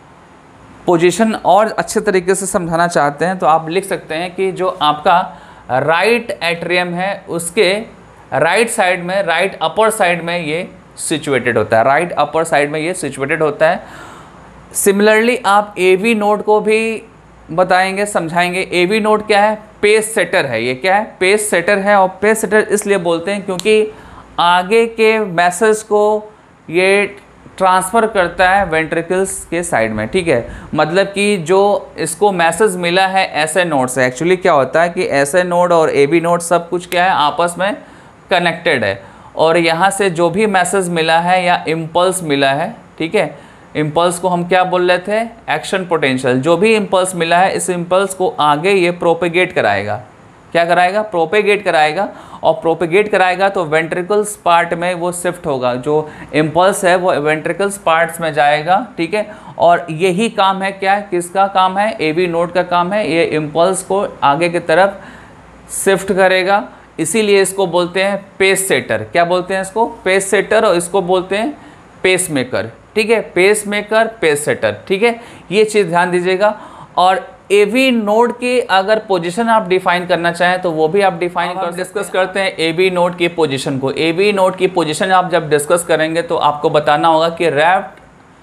पोजीशन और अच्छे तरीके से समझाना चाहते हैं तो आप लिख सकते हैं कि जो आपका राइट एट्रियम है उसके राइट साइड में, राइट अपर साइड में ये सिचुएटेड होता है, राइट अपर साइड में ये सिचुएटेड होता है। सिमिलरली आप एवी नोड को भी बताएंगे, समझाएंगे। एवी नोड क्या है, पेस सेटर है। ये क्या है, पेस सेटर है। और पेस सेटर इसलिए बोलते हैं क्योंकि आगे के मैसेज को ये ट्रांसफ़र करता है वेंट्रिकल्स के साइड में। ठीक है, मतलब कि जो इसको मैसेज मिला है ऐसे नोड से, एक्चुअली क्या होता है कि ऐसे नोड और एवी नोड सब कुछ क्या है, आपस में कनेक्टेड है। और यहाँ से जो भी मैसेज मिला है या इम्पल्स मिला है, ठीक है, इम्पल्स को हम क्या बोल रहे थे, एक्शन पोटेंशियल। जो भी इम्पल्स मिला है इस इम्पल्स को आगे ये प्रोपेगेट कराएगा। क्या कराएगा, प्रोपेगेट कराएगा। और प्रोपेगेट कराएगा तो वेंट्रिकल्स पार्ट में वो शिफ्ट होगा। जो इम्पल्स है वो वेंट्रिकल्स पार्ट्स में जाएगा। ठीक है, और यही काम है, क्या किसका काम है, एवी नोड का काम है। ये इम्पल्स को आगे की तरफ शिफ्ट करेगा, इसीलिए इसको बोलते हैं पेस सेटर। क्या बोलते हैं इसको, पेस सेटर, और इसको बोलते हैं पेस मेकर। ठीक है, पेस मेकर, पेस सेटर। ठीक है, ये चीज़ ध्यान दीजिएगा। और एवी नोड की अगर पोजीशन आप डिफाइन करना चाहें तो वो भी आप डिफाइन कर डिस्कस करते हैं एवी नोड की पोजीशन को। एवी नोड की पोजीशन आप जब डिस्कस करेंगे तो आपको बताना होगा कि रैप्ट,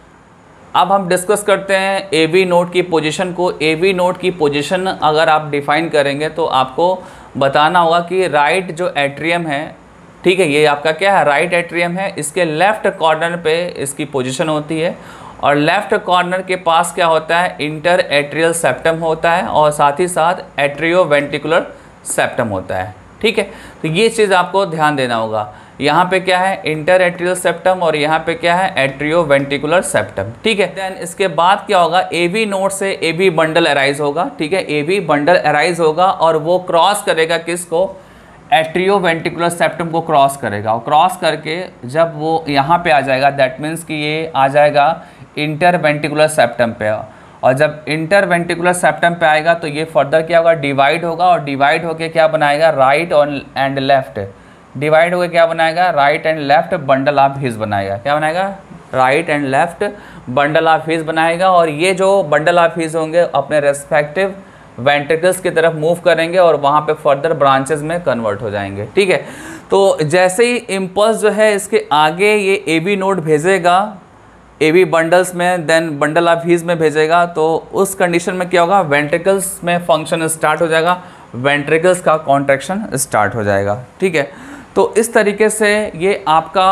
अब हम डिस्कस करते हैं एवी नोड की पोजीशन को। एवी नोड की पोजीशन अगर आप डिफाइन करेंगे तो आपको बताना होगा कि राइट जो एट्रियम है, ठीक है, ये आपका क्या है, राइट एट्रियम है, इसके लेफ्ट कॉर्नर पे इसकी पोजीशन होती है। और लेफ्ट कॉर्नर के पास क्या होता है, इंटर एट्रियल सेप्टम होता है और साथ ही साथ एट्रियो वेंट्रिकुलर सेप्टम होता है। ठीक है, तो ये चीज़ आपको ध्यान देना होगा। यहाँ पे क्या है, इंटर एट्रियल सेप्टम, और यहाँ पे क्या है, एट्रियो वेंट्रिकुलर सेप्टम। ठीक है, देन इसके बाद क्या होगा, एवी नोड से एवी बंडल अराइज होगा। ठीक है, एवी बंडल अराइज होगा और वो क्रॉस करेगा किसको, एट्रियो वेंट्रिकुलर सेप्टम को क्रॉस करेगा। और क्रॉस करके जब वो यहाँ पे आ जाएगा, दैट मीन्स कि ये आ जाएगा इंटर वेंट्रिकुलर सेप्टम पे। और जब इंटर वेंट्रिकुलर सेप्टम पे आएगा तो ये फर्दर क्या होगा, डिवाइड होगा। और डिवाइड होके क्या बनाएगा, राइट और एंड लेफ्ट, डिवाइड होके क्या बनाएगा, right and left bundle of his बनाएगा। क्या बनाएगा, right and left bundle of his बनाएगा। और ये जो बंडल ऑफ हिज होंगे अपने रेस्पेक्टिव वेंट्रिकल्स की तरफ मूव करेंगे और वहाँ पे फर्दर ब्रांचेस में कन्वर्ट हो जाएंगे। ठीक है, तो जैसे ही इम्पल्स जो है इसके आगे ये एवी नोड भेजेगा एवी बंडल्स में, देन बंडल ऑफ हीज में भेजेगा, तो उस कंडीशन में क्या होगा, वेंट्रिकल्स में फंक्शन स्टार्ट हो जाएगा, वेंट्रिकल्स का कॉन्ट्रैक्शन स्टार्ट हो जाएगा। ठीक है, तो इस तरीके से ये आपका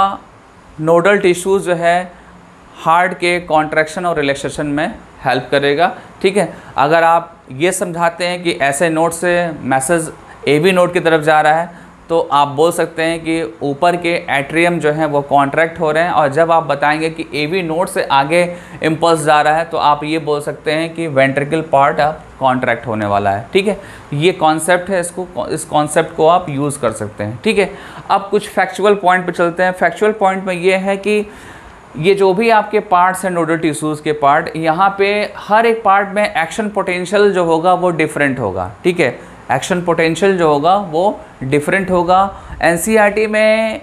नोडल टिश्यूज जो है हार्ट के कॉन्ट्रैक्शन और रिलैक्सेशन में हेल्प करेगा। ठीक है, अगर आप ये समझाते हैं कि ऐसे नोड से मैसेज एवी नोड की तरफ जा रहा है तो आप बोल सकते हैं कि ऊपर के एट्रियम जो हैं वो कॉन्ट्रैक्ट हो रहे हैं। और जब आप बताएंगे कि एवी नोड से आगे इम्पल्स जा रहा है तो आप ये बोल सकते हैं कि वेंट्रिकल पार्ट आप कॉन्ट्रैक्ट होने वाला है। ठीक है, ये कॉन्सेप्ट है, इसको इस कॉन्सेप्ट को आप यूज़ कर सकते हैं। ठीक है, अब कुछ फैक्चुअल पॉइंट पे चलते हैं। फैक्चुअल पॉइंट में ये है कि ये जो भी आपके पार्ट्स हैं नोडल टिश्यूज़ के पार्ट, यहाँ पे हर एक पार्ट में एक्शन पोटेंशियल जो होगा वो डिफरेंट होगा। ठीक है, एक्शन पोटेंशियल जो होगा वो डिफरेंट होगा। एनसीईआरटी में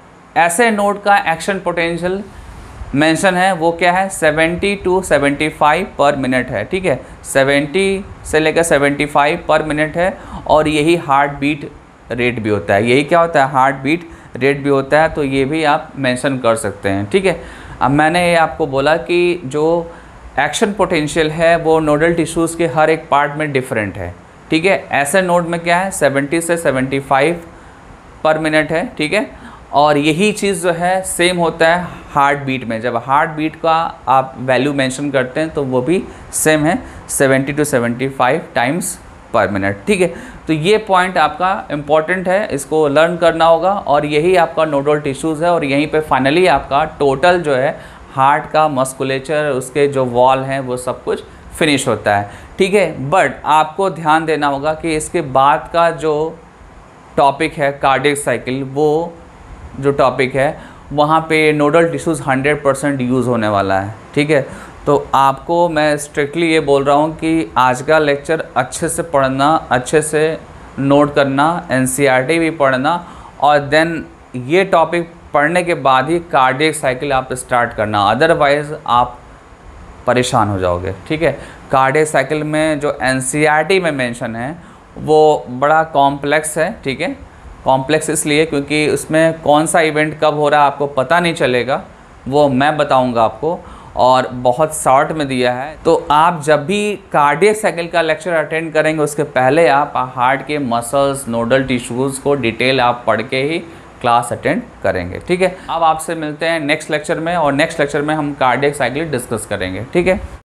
ऐसे नोड का एक्शन पोटेंशियल मेंशन है वो क्या है, सेवेंटी टू सेवेंटी फाइव पर मिनट है। ठीक है, सेवेंटी से लेकर सेवेंटी फाइव पर मिनट है। और यही हार्ट बीट रेट भी होता है, यही क्या होता है, हार्ट बीट रेट भी होता है। तो ये भी आप मेंशन कर सकते हैं। ठीक है, अब मैंने ये आपको बोला कि जो एक्शन पोटेंशियल है वो नोडल टिश्यूज़ के हर एक पार्ट में डिफरेंट है। ठीक है, ऐसे नोड में क्या है, सेवेंटी से सेवेंटी फाइव पर मिनट है। ठीक है, और यही चीज़ जो है सेम होता है हार्ट बीट में। जब हार्ट बीट का आप वैल्यू मेंशन करते हैं तो वो भी सेम है seventy two seventy five times पर मिनट। ठीक है, तो ये पॉइंट आपका इम्पॉर्टेंट है, इसको लर्न करना होगा और यही आपका नोडल टिश्यूज़ है और यहीं पे फाइनली आपका टोटल जो है हार्ट का मस्कुलेचर, उसके जो वॉल हैं वो सब कुछ फिनिश होता है। ठीक है, बट आपको ध्यान देना होगा कि इसके बाद का जो टॉपिक है कार्डियक साइकिल, वो जो टॉपिक है वहाँ पे nodal tissues hundred percent use होने वाला है। ठीक है, तो आपको मैं स्ट्रिक्टली ये बोल रहा हूँ कि आज का लेक्चर अच्छे से पढ़ना, अच्छे से नोट करना, एनसीईआरटी भी पढ़ना और देन ये टॉपिक पढ़ने के बाद ही कार्डियक साइकिल आप स्टार्ट करना, अदरवाइज़ आप परेशान हो जाओगे। ठीक है, कार्डियक साइकिल में जो एनसीईआरटी में मेंशन है वो बड़ा कॉम्प्लेक्स है। ठीक है, कॉम्प्लेक्स इसलिए क्योंकि उसमें कौन सा इवेंट कब हो रहा है आपको पता नहीं चलेगा, वो मैं बताऊंगा आपको और बहुत शॉर्ट में दिया है। तो आप जब भी कार्डियक साइकिल का लेक्चर अटेंड करेंगे उसके पहले आप हार्ट के मसल्स, नोडल टिश्यूज़ को डिटेल आप पढ़ के ही क्लास अटेंड करेंगे। ठीक है, अब आपसे मिलते हैं नेक्स्ट लेक्चर में और नेक्स्ट लेक्चर में हम कार्डियक साइकिल डिस्कस करेंगे। ठीक है।